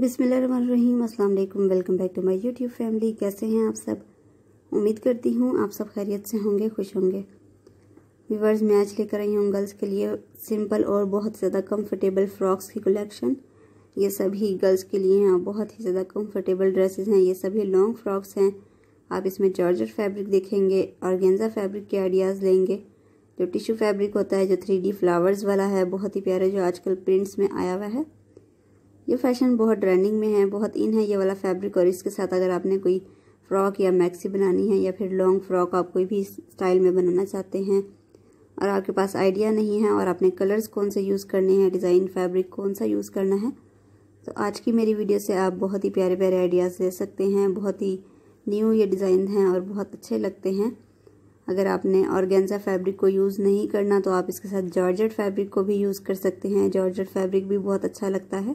बिस्मिल्लाहिर्रहमानिर्रहीम, अस्सलाम वालेकुम। Welcome back to my YouTube family. कैसे हैं आप सब? उम्मीद करती हूँ आप सब खैरियत से होंगे, खुश होंगे। व्यूअर्स, मैं आज लेकर आई हूँ गर्ल्स के लिए सिंपल और बहुत ज़्यादा कंफर्टेबल फ्रॉक्स की कलेक्शन। ये सभी गर्ल्स के लिए हैं, बहुत ही ज़्यादा कंफर्टेबल ड्रेसेस हैं। ये सभी लॉन्ग फ्रॉक्स हैं। आप इसमें जॉर्जेट फैब्रिक देखेंगे, ऑर्गेन्जा फैब्रिक के आइडियाज़ लेंगे। जो टिश्यू फैब्रिक होता है, जो 3D फ्लावर्स वाला है, बहुत ही प्यारा, जो आजकल प्रिंट्स में आया हुआ है। ये फैशन बहुत ट्रेंडिंग में है, बहुत इन है ये वाला फैब्रिक। और इसके साथ अगर आपने कोई फ्रॉक या मैक्सी बनानी है या फिर लॉन्ग फ्रॉक आप कोई भी स्टाइल में बनाना चाहते हैं और आपके पास आइडिया नहीं है और आपने कलर्स कौन से यूज़ करने हैं, डिज़ाइन फैब्रिक कौन सा यूज़ करना है, तो आज की मेरी वीडियो से आप बहुत ही प्यारे प्यारे आइडियाज़ ले सकते हैं। बहुत ही न्यू ये डिज़ाइन हैं और बहुत अच्छे लगते हैं। अगर आपने ऑर्गेन्जा फैब्रिक को यूज़ नहीं करना तो आप इसके साथ जॉर्जेट फैब्रिक को भी यूज़ कर सकते हैं। जॉर्जेट फैब्रिक भी बहुत अच्छा लगता है।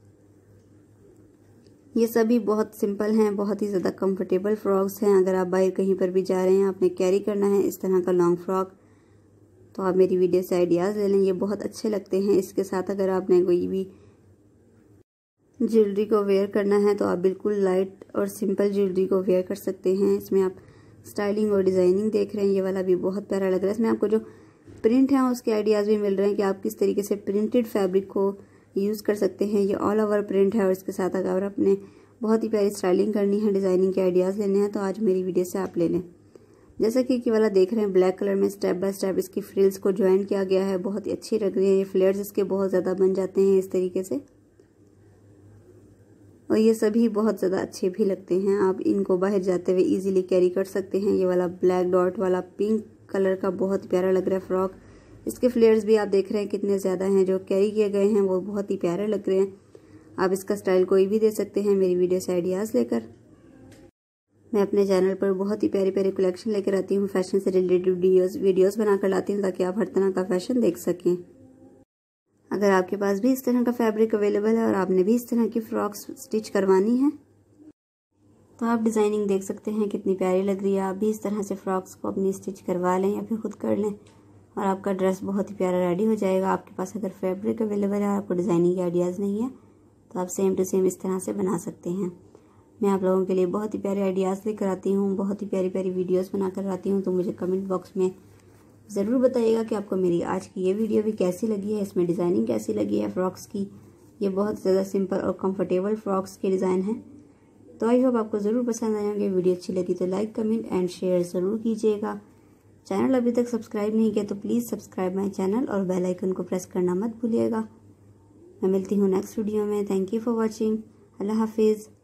ये सभी बहुत सिंपल हैं, बहुत ही ज़्यादा कंफर्टेबल फ्रॉक्स हैं। अगर आप बाहर कहीं पर भी जा रहे हैं, आपने कैरी करना है इस तरह का लॉन्ग फ्रॉक, तो आप मेरी वीडियो से आइडियाज़ ले लें। ये बहुत अच्छे लगते हैं। इसके साथ अगर आपने कोई भी ज्वेलरी को वेयर करना है तो आप बिल्कुल लाइट और सिंपल ज्वेलरी को वेयर कर सकते हैं। इसमें आप स्टाइलिंग और डिज़ाइनिंग देख रहे हैं। ये वाला भी बहुत प्यारा लग रहा है। इसमें आपको जो प्रिंट है उसके आइडियाज़ भी मिल रहे हैं कि आप किस तरीके से प्रिंटेड फैब्रिक को यूज़ कर सकते हैं। ये ऑल ओवर प्रिंट है और इसके साथ अगर आपने बहुत ही प्यारी स्टाइलिंग करनी है, डिज़ाइनिंग के आइडियाज़ लेने हैं, तो आज मेरी वीडियो से आप ले लें। जैसा कि वाला देख रहे हैं, ब्लैक कलर में स्टेप बाय स्टेप इसकी फ्रिल्स को ज्वाइन किया गया है। बहुत ही अच्छी लग रही है। ये फ्लेयर्स इसके बहुत ज़्यादा बन जाते हैं इस तरीके से, और ये सभी बहुत ज़्यादा अच्छे भी लगते हैं। आप इनको बाहर जाते हुए इजीली कैरी कर सकते हैं। ये वाला ब्लैक डॉट वाला पिंक कलर का बहुत प्यारा लग रहा है फ्रॉक। इसके फ्लेयर्स भी आप देख रहे हैं कितने ज़्यादा हैं, जो कैरी किए गए हैं वो बहुत ही प्यारे लग रहे हैं। आप इसका स्टाइल कोई भी दे सकते हैं मेरी वीडियो से आइडियाज़ लेकर। मैं अपने चैनल पर बहुत ही प्यारी प्यारी कलेक्शन लेकर आती हूँ। फैशन से रिलेटेड वीडियोस बनाकर लाती हूँ ताकि आप हर तरह का फैशन देख सकें। अगर आपके पास भी इस तरह का फैब्रिक अवेलेबल है और आपने भी इस तरह की फ्रॉक्स स्टिच करवानी है तो आप डिज़ाइनिंग देख सकते हैं कितनी प्यारी लग रही है। आप भी इस तरह से फ्रॉक्स को अपनी स्टिच करवा लें या फिर खुद कर लें और आपका ड्रेस बहुत ही प्यारा रेडी हो जाएगा। आपके पास अगर फैब्रिक अवेलेबल है और आपको डिज़ाइनिंग के आइडियाज़ नहीं है तो आप सेम टू सेम इस तरह से बना सकते हैं। मैं आप लोगों के लिए बहुत ही प्यारे आइडियाज़ लेकर आती हूँ, बहुत ही प्यारी प्यारी वीडियोस बनाकर आती हूँ। तो मुझे कमेंट बॉक्स में ज़रूर बताइएगा कि आपको मेरी आज की ये वीडियो भी कैसी लगी है, इसमें डिज़ाइनिंग कैसी लगी है फ्रॉक्स की। ये बहुत ज़्यादा सिंपल और कंफर्टेबल फ्रॉक्स के डिज़ाइन हैं। तो आई होप आपको ज़रूर पसंद आएंगे। वीडियो अच्छी लगी तो लाइक, कमेंट एंड शेयर ज़रूर कीजिएगा। चैनल अभी तक सब्सक्राइब नहीं किया तो प्लीज़ सब्सक्राइब माई चैनल और बेल आइकन को प्रेस करना मत भूलिएगा। मैं मिलती हूँ नेक्स्ट वीडियो में। Thank you for watching. अल्लाह हाफिज़।